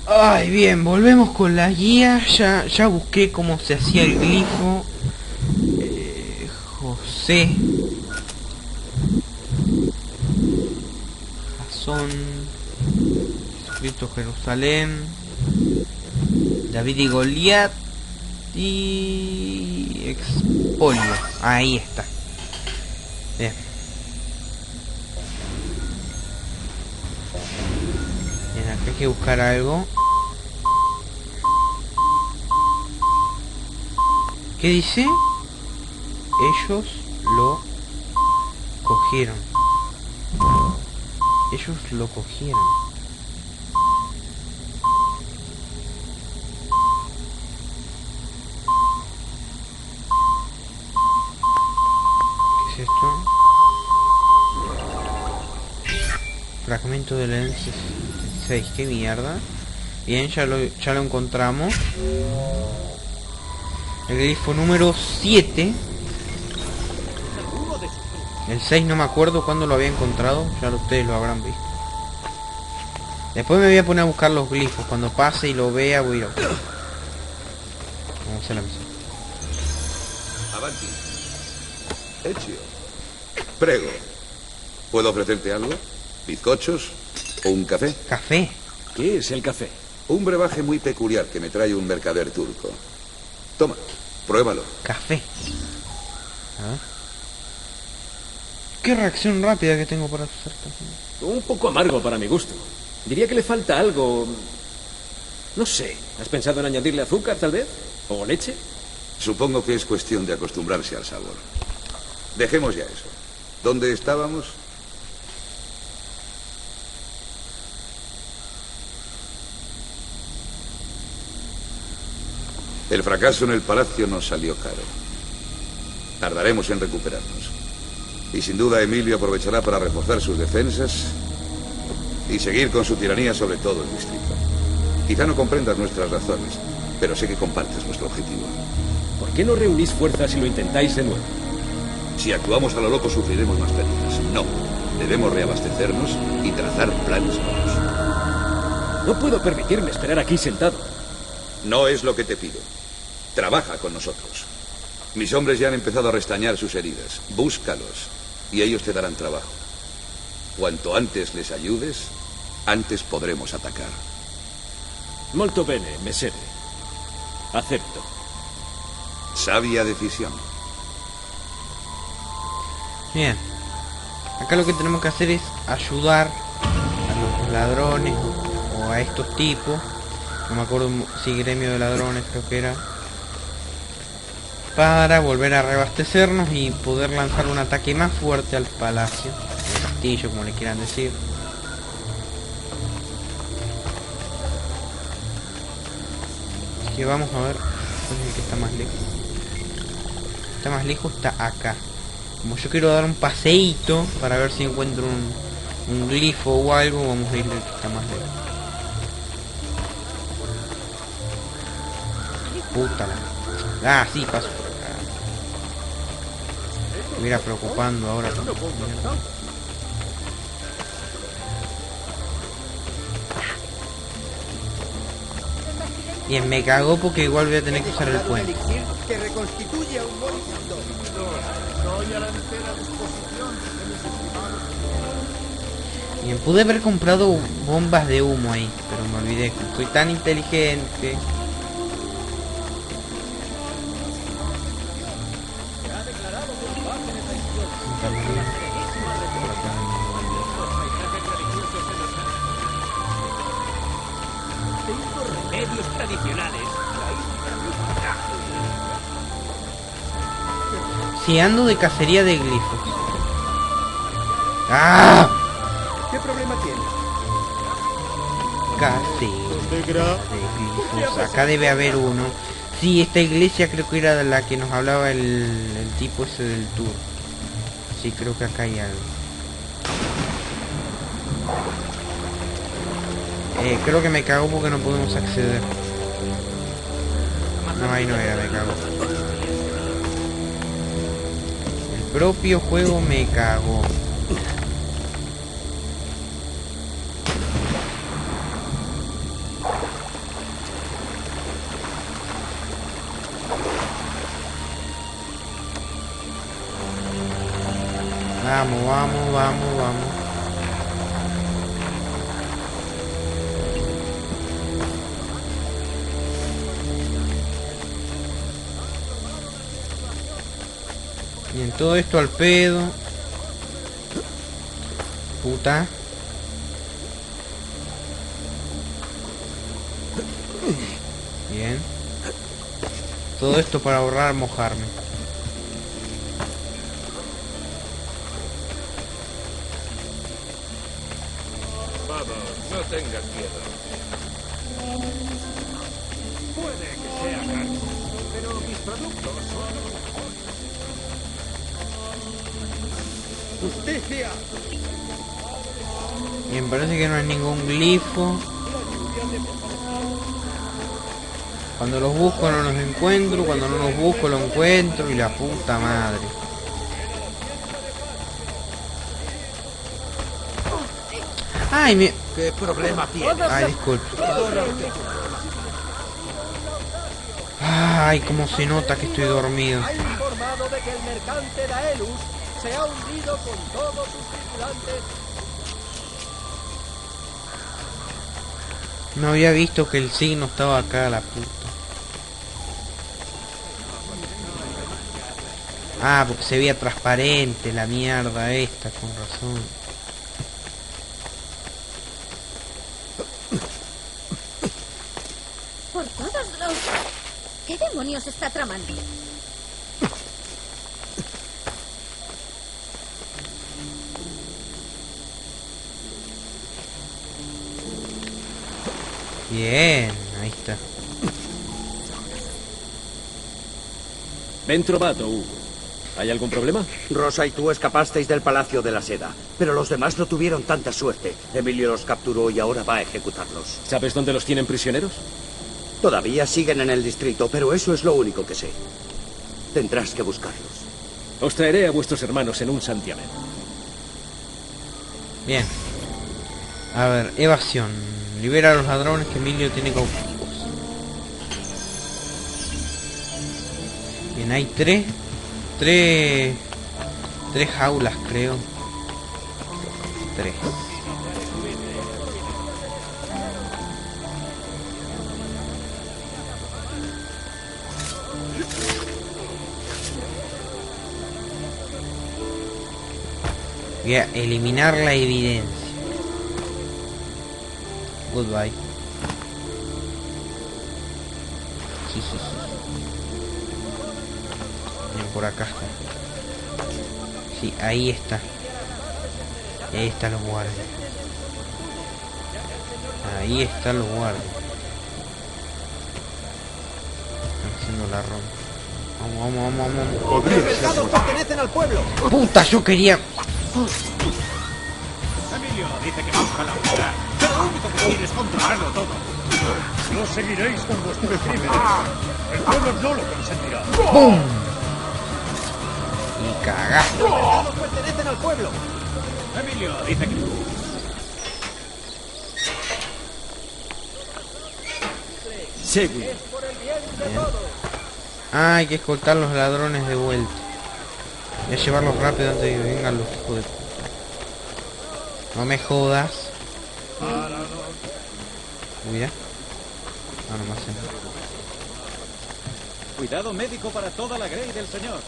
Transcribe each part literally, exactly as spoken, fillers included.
Ay, bien, volvemos con la guía. Ya, ya busqué cómo se hacía el glifo. Eh, José. Jasón. Jesucristo Jerusalén. David y Goliat. Y Expolio. Ahí está. Bien. Bien, acá hay que buscar algo. ¿Qué dice? Ellos lo cogieron. Ellos lo cogieron. ¿Qué es esto? Fragmento del N sesenta y seis. ¿Qué mierda? Bien, ya lo, ya lo encontramos. El glifo número siete. El seis no me acuerdo cuándo lo había encontrado. Ya ustedes lo habrán visto. Después me voy a poner a buscar los glifos. Cuando pase y lo vea voy a ir a buscar. Vamos a hacer la misión. Avanti. Ezio. Prego. ¿Puedo ofrecerte algo? ¿Bizcochos? ¿O un café? ¿Café? ¿Qué es el café? Un brebaje muy peculiar que me trae un mercader turco. Toma, pruébalo. Café. A ver. Qué reacción rápida que tengo para hacer café. Un poco amargo para mi gusto. Diría que le falta algo... No sé. ¿Has pensado en añadirle azúcar, tal vez? ¿O leche? Supongo que es cuestión de acostumbrarse al sabor. Dejemos ya eso. ¿Dónde estábamos? El fracaso en el palacio nos salió caro. Tardaremos en recuperarnos. Y sin duda Emilio aprovechará para reforzar sus defensas y seguir con su tiranía sobre todo el distrito. Quizá no comprendas nuestras razones, pero sé que compartes nuestro objetivo. ¿Por qué no reunís fuerzas y lo intentáis de nuevo? Si actuamos a lo loco sufriremos más pérdidas. No, debemos reabastecernos y trazar planes nuevos. No puedo permitirme esperar aquí sentado. No es lo que te pido. Trabaja con nosotros. Mis hombres ya han empezado a restañar sus heridas. Búscalos y ellos te darán trabajo. Cuanto antes les ayudes, antes podremos atacar. Molto bene, mesere. Acepto. Sabia decisión. Bien. Acá lo que tenemos que hacer es ayudar a los ladrones o a estos tipos. No me acuerdo si gremio de ladrones creo que era. Para volver a reabastecernos y poder lanzar un ataque más fuerte al palacio. El castillo, como le quieran decir. Así que vamos a ver cuál es el que está más lejos. Está más lejos, está acá. Como yo quiero dar un paseíto para ver si encuentro un, un glifo o algo, vamos a ir al que está más lejos. Puta la... Ah, sí, paso por acá. Me estuviera preocupando ahora. Bien, me cagó porque igual voy a tener que usar el puente. Que reconstituye un moribundo. Bien, pude haber comprado bombas de humo ahí, pero me olvidé. Soy tan inteligente. Remedios tradicionales. Si ando de cacería de glifos. ¡Ah! ¿Qué problema tiene? Cacería de glifos. Acá debe haber uno. Sí, esta iglesia creo que era de la que nos hablaba el, el tipo ese del tour. Sí, creo que acá hay algo. Eh, creo que me cagó porque no podemos acceder. No, ahí no era, me cagó. El propio juego me cagó. Vamos, vamos, vamos, vamos. Bien, todo esto al pedo. Puta. Bien. Todo esto para ahorrar mojarme. Vamos, no tengas miedo. Puede que sea caro, pero mis productos son justicia. Bien, parece que no hay ningún glifo. Cuando los busco no los encuentro, cuando no los busco los encuentro y la puta madre. Ay, me... ¿Qué problema tiene? Ay, disculpe. Ay, cómo se nota que estoy dormido. Ha informado de que el mercante Daelus se ha hundido con todos sus tripulantes. No había visto que el signo estaba acá, la puta. Ah, porque se veía transparente la mierda esta, con razón. Por todos los... ¿Qué demonios está tramando? Bien, ahí está. Ben trovato, Hugo. ¿Hay algún problema? Rosa y tú escapasteis del Palacio de la Seda, pero los demás no tuvieron tanta suerte. Emilio los capturó y ahora va a ejecutarlos. ¿Sabes dónde los tienen prisioneros? Todavía siguen en el distrito, pero eso es lo único que sé. Tendrás que buscarlos. Os traeré a vuestros hermanos en un santiamén. Bien. A ver, evasión. Libera a los ladrones que Emilio tiene cautivos. Bien, hay tres... Tres... Tres jaulas, creo. Tres. Voy a eliminar la evidencia. Goodbye. Jijiji. Bien, por acá. Sí, ahí está. Y ahí están los guardias. Ahí están los guardias. Están haciendo la ronda. Vamos, vamos, vamos, vamos. Los mercados pertenecen al pueblo. Puta, yo quería... Emilio dice que busca la verdad, pero lo único que quiere es controlarlo todo. No seguiréis con vuestros crímenes. El pueblo no lo consentirá. ¡Pum! Y cagaste. Los mercados pertenecen al pueblo. Emilio dice que... Segui. Es por el bien de todos. Ah, hay que escoltar los ladrones de vuelta. Voy a llevarlos rápido antes de que vengan los hijos de puta. No me jodas. Uy, ya. Ah, no me hacen nada. Cuidado médico para toda la grey del señor.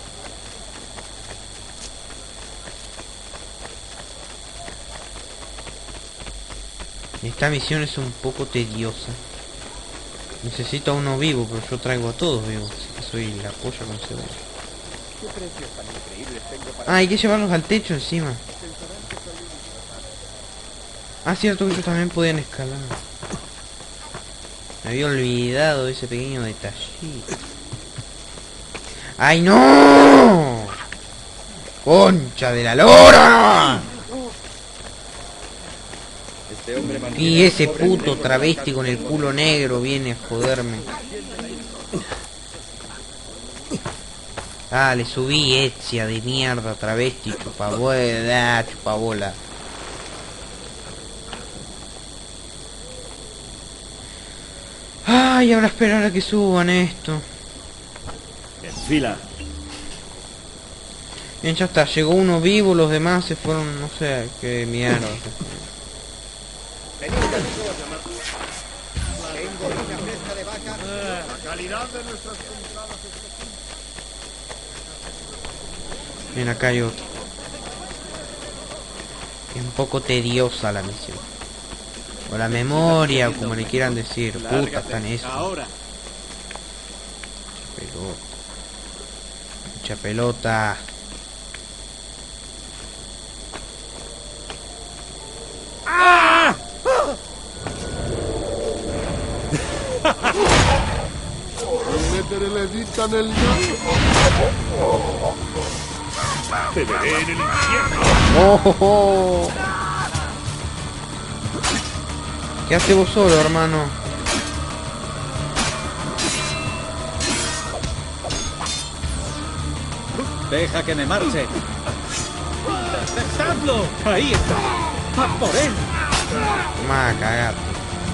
Esta misión es un poco tediosa. Necesito a uno vivo, pero yo traigo a todos vivos. Así que soy la polla con cebolla. Ah, hay que llevarlos al techo encima. Ah, cierto que ellos también podían escalar. Me había olvidado de ese pequeño detallito. ¡Ay, no! ¡Concha de la lora! Y ese puto travesti con el culo negro viene a joderme. Ah, le subí Ezia de mierda, travesti, chupabola, chupabola. Ay, ahora esperar a que suban esto. En fila. Bien, ya está, llegó uno vivo, los demás se fueron, no sé, qué mierda. Bien, acá hay otro. Es un poco tediosa la misión. O la memoria, o como le quieran decir. Puta, está en eso. Ahora. Pelota. Mucha pelota. Te veré en el infierno. Oh, oh, oh. ¿Qué haces vos solo, hermano? Deja que me marche. ¡Interceptadlo! Ahí está. ¡Va por él! Toma, cagate.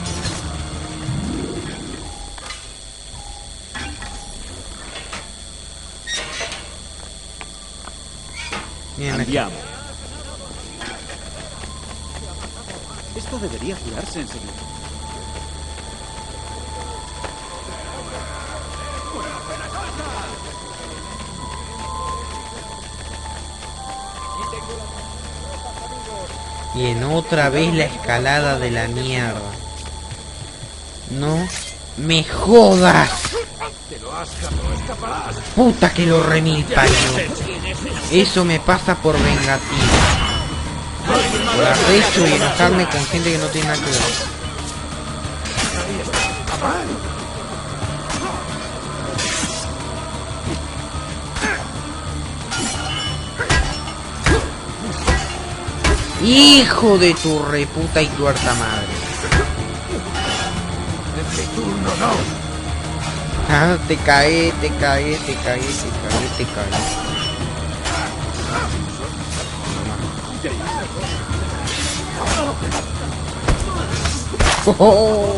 Bien, aquí. Cambiamos. Esto debería curarse enseguida. Y en otra vez la escalada de la mierda. No me jodas. Puta que lo remil parió. Eso me pasa por vengativa. Por arrecho y enojarme con gente que no tiene nada que ver. Hijo de tu reputa y tuerta madre. Ah, te cae, te cae, te cae, te cae, te cae. Oh.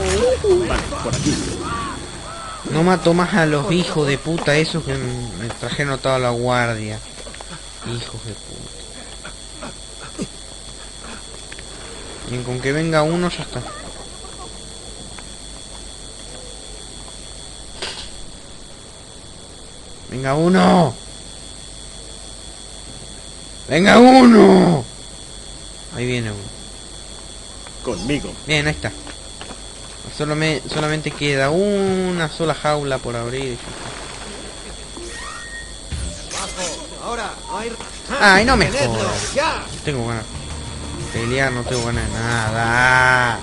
No mato más a los hijos de puta esos que me trajeron toda la guardia. Hijos de puta. Y con que venga uno ya está. Venga uno. Venga uno. Ahí viene uno. Conmigo. Bien, ahí está. Solo me, solamente queda una sola jaula por abrir. Ahora, hay... Ay, no me jodas. Tengo ganas de pelear, no tengo ganas de nada.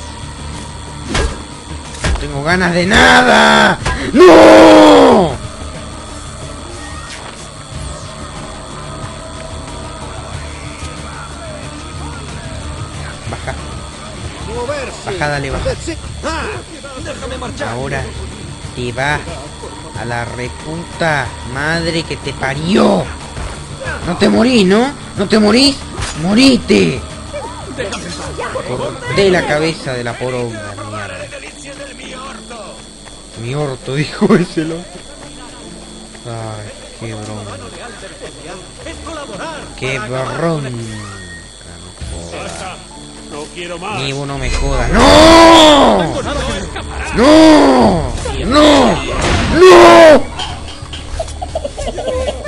No tengo ganas de nada. ¡No! Baja. Baja, dale, baja. Ahora te vas a la reputa madre que te parió. No te morís, ¿no? ¿No te morís? ¡Morite! Corté la cabeza de la poronga, mierda. Mi orto, dijo ese loco. Ay, qué bronca. Qué bronca. No quiero más. Ni uno me joda. ¡No! ¡No! ¡No! ¡No!